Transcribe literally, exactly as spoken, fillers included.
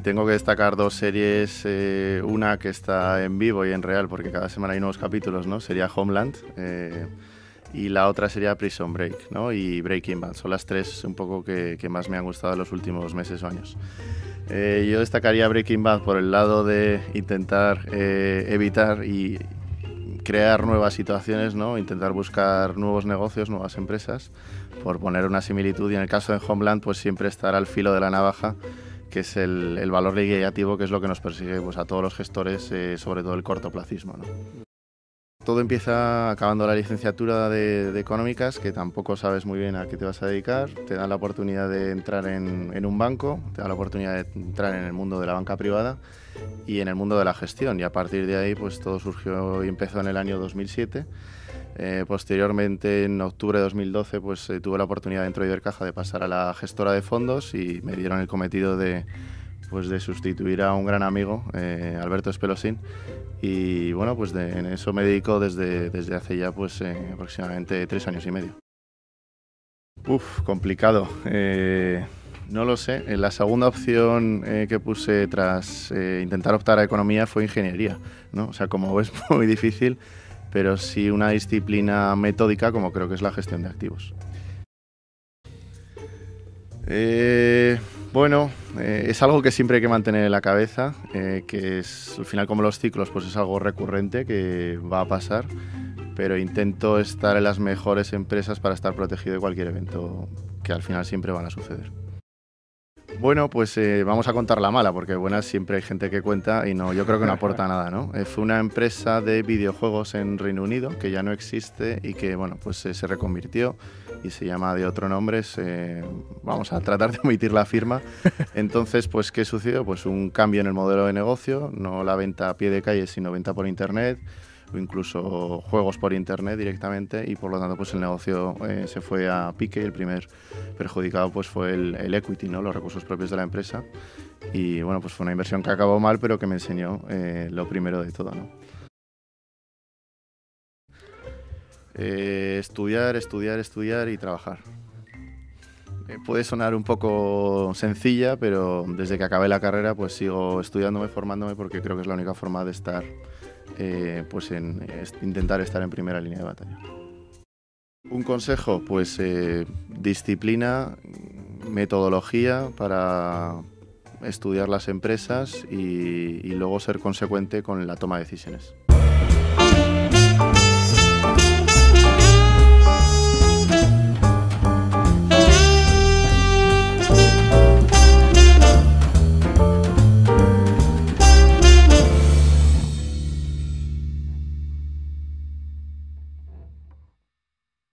tengo que destacar dos series, eh, una que está en vivo y en real, porque cada semana hay nuevos capítulos, ¿no? Sería Homeland, eh, y la otra sería Prison Break, ¿no? Y Breaking Bad. Son las tres un poco que, que más me han gustado en los últimos meses o años. Eh, yo destacaría Breaking Bad por el lado de intentar eh, evitar y crear nuevas situaciones, ¿no? Intentar buscar nuevos negocios, nuevas empresas, por poner una similitud. Y en el caso de Homeland, pues siempre estar al filo de la navaja, que es el, el valor liquidativo, que es lo que nos persigue pues, a todos los gestores, eh, sobre todo el cortoplacismo, ¿no? Todo empieza acabando la licenciatura de, de Económicas, que tampoco sabes muy bien a qué te vas a dedicar. Te dan la oportunidad de entrar en, en un banco, te dan la oportunidad de entrar en el mundo de la banca privada y en el mundo de la gestión. Y a partir de ahí pues todo surgió y empezó en el año dos mil siete. Eh, posteriormente, en octubre de dos mil doce, pues eh, tuve la oportunidad dentro de Ibercaja de pasar a la gestora de fondos y me dieron el cometido de, pues, de sustituir a un gran amigo, eh, Alberto Espelosín. Y bueno, pues de, en eso me dedico desde, desde hace ya pues, eh, aproximadamente tres años y medio. Uf, complicado. Eh, no lo sé. La segunda opción eh, que puse tras eh, intentar optar a economía fue ingeniería, ¿no? O sea, como ves, muy difícil, pero sí una disciplina metódica como creo que es la gestión de activos. Eh, bueno, eh, es algo que siempre hay que mantener en la cabeza, eh, que es al final como los ciclos, pues es algo recurrente que va a pasar, pero intento estar en las mejores empresas para estar protegido de cualquier evento que al final siempre van a suceder. Bueno, pues eh, vamos a contar la mala, porque buenas siempre hay gente que cuenta y no, yo creo que no aporta nada, ¿no? Eh, fue una empresa de videojuegos en Reino Unido que ya no existe y que, bueno, pues eh, se reconvirtió y se llama de otro nombre. Se, vamos a tratar de omitir la firma. Entonces, pues, ¿qué sucedió? Pues un cambio en el modelo de negocio, no la venta a pie de calle, sino venta por internet, o incluso juegos por internet directamente, y por lo tanto pues el negocio eh, se fue a pique. El primer perjudicado pues fue el, el equity, ¿no? Los recursos propios de la empresa, y bueno, pues fue una inversión que acabó mal, pero que me enseñó eh, lo primero de todo, ¿no? Eh, estudiar, estudiar, estudiar y trabajar. Eh, puede sonar un poco sencilla, pero desde que acabé la carrera pues sigo estudiándome, formándome, porque creo que es la única forma de estar Eh, pues en eh, intentar estar en primera línea de batalla. Un consejo, pues eh, disciplina, metodología para estudiar las empresas y, y luego ser consecuente con la toma de decisiones.